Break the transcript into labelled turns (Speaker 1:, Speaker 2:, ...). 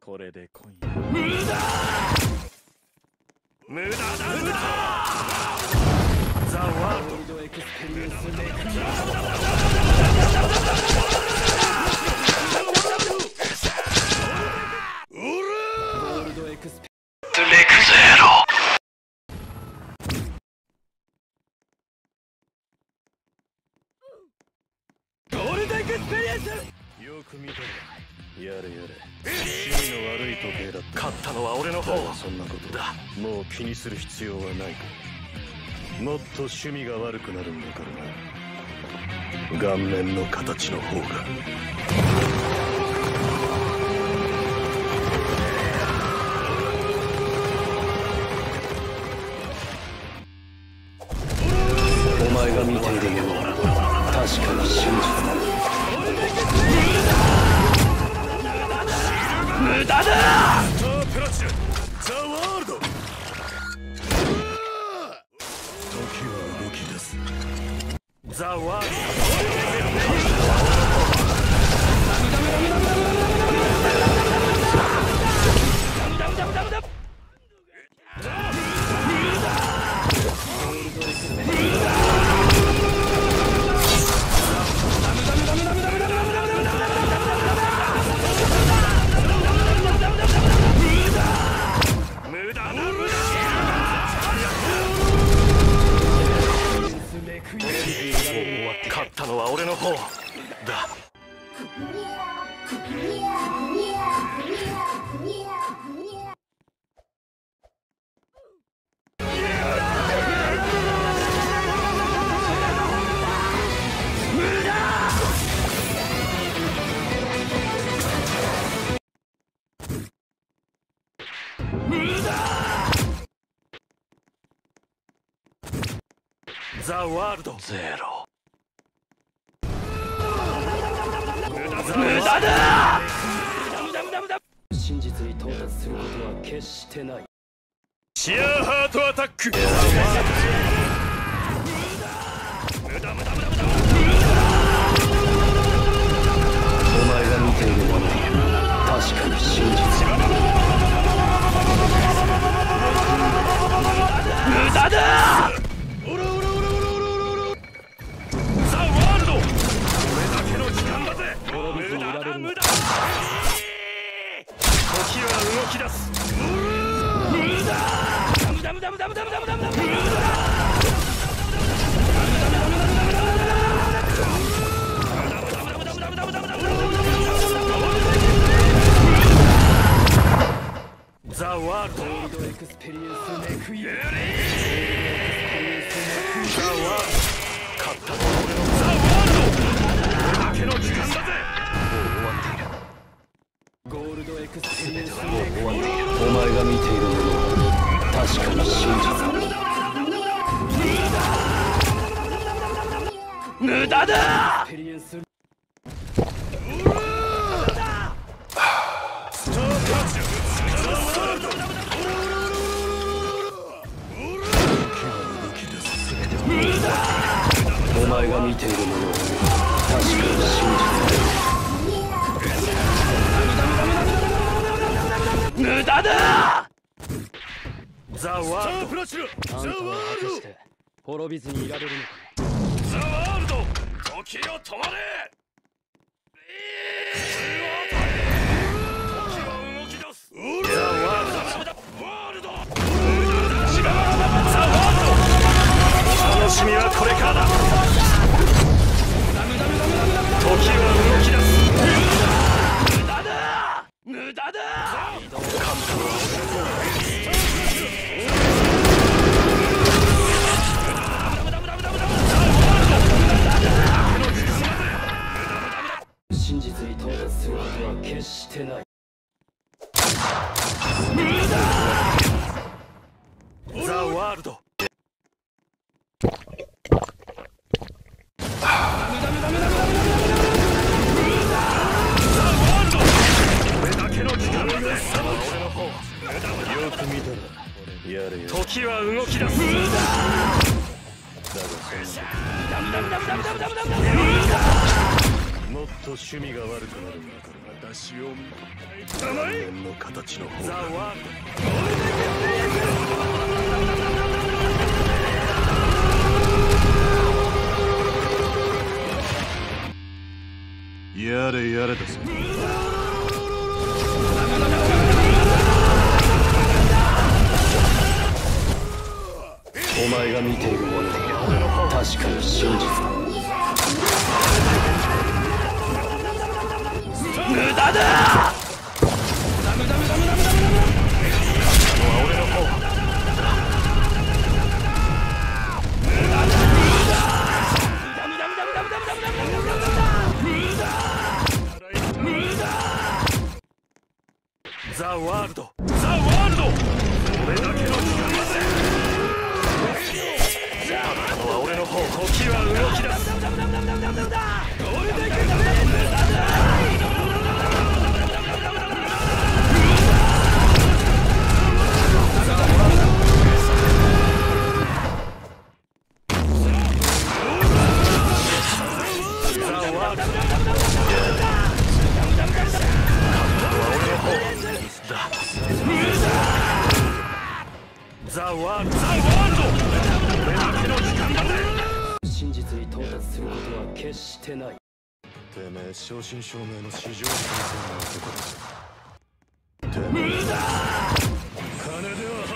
Speaker 1: これで今夜無駄だザ・ワールドエクスペリエンスメクヤゴールドエクスペレクゼロゴールドエクスペリエンスよく見てるやれやれ趣味の悪い時計だった。勝ったのは俺の方。そんなことだもう気にする必要はないか。もっと趣味が悪くなるんだからな。顔面の形の方がお前が見ているものは確かに真実だ。無駄だ。スタープラチナザ・ワールド。時は動き出す。ザ・ワールド。勝ったのは俺の方だ。ザ・ワールドゼロ。無駄だ。真実に到達することは決してない。シアーハートアタック。お前が見ているものは確かに真実だ。無駄だ。時は動き出す。無駄。ザ・ワールドエクスペリエンスメクイエザ・ワールド勝ったのは俺のザ・ワールド。俺だけの時間だぜ。ゴールドエクスペリエンスメクイエお前が見ているものは確かに真実だ。無駄だ。お前が見ているものは確かに真実だ。無駄だ。ザ・ワールド。あんたは果たして滅びずにいられるのか。ザ・ワールド時を止まれ。時は動き出す。ザ・ワールド。ザ・ワールド楽しみはこれからだ。時は動き出す。無駄だ。無駄だ。勝ったのは真実に到達することは決してない。無駄。ザ・ワールド。よく見たらやれよ。時は動き出す。だがもっと趣趣味が悪くなるんだから。私を人間の形の方ザ・ワールドゴールデンエクスペリエンス。やれやれだぞ。お前が見ているものは確かに真実だ。無駄だ。ザ・ワールド、ザ・ワールド。それだけの時間まで。あのは俺の方。時は動き出す。ゴールデンエクスペリエンス。ザ・ワールド、ザ・ワールド。俺だけの時間まで。真実に到達することは決してない。てめえ正真正銘の史上最強の男だ。てめえ金では